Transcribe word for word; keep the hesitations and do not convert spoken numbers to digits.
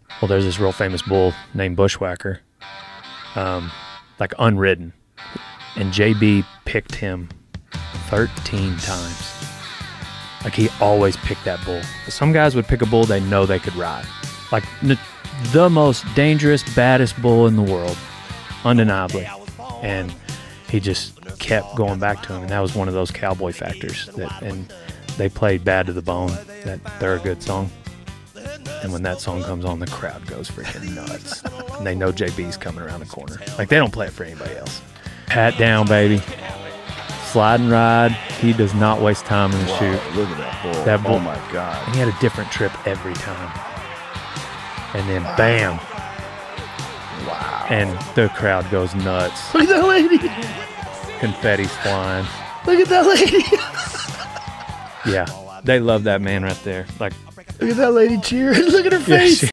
Well, there's this real famous bull named Bushwhacker, um, like unridden, and J B picked him thirteen times. Like he always picked that bull. Some guys would pick a bull they know they could ride, like n- the most dangerous, baddest bull in the world, undeniably, and he just kept going back to him, and that was one of those cowboy factors. That, and they played "Bad to the Bone," that they're a good song. And when that song comes on, the crowd goes freaking nuts. And they know J B's coming around the corner. Like, they don't play it for anybody else. Pat down, baby. Slide and ride. He does not waste time in the Wow, chute. look at that bull. That bull. Oh, my God. And he had a different trip every time. And then, bam. Wow. And the crowd goes nuts. Look at that lady. Confetti's flying. Look at that lady. Yeah. They love that man right there. Like, Look at that lady cheering. Look at her yeah, face. she-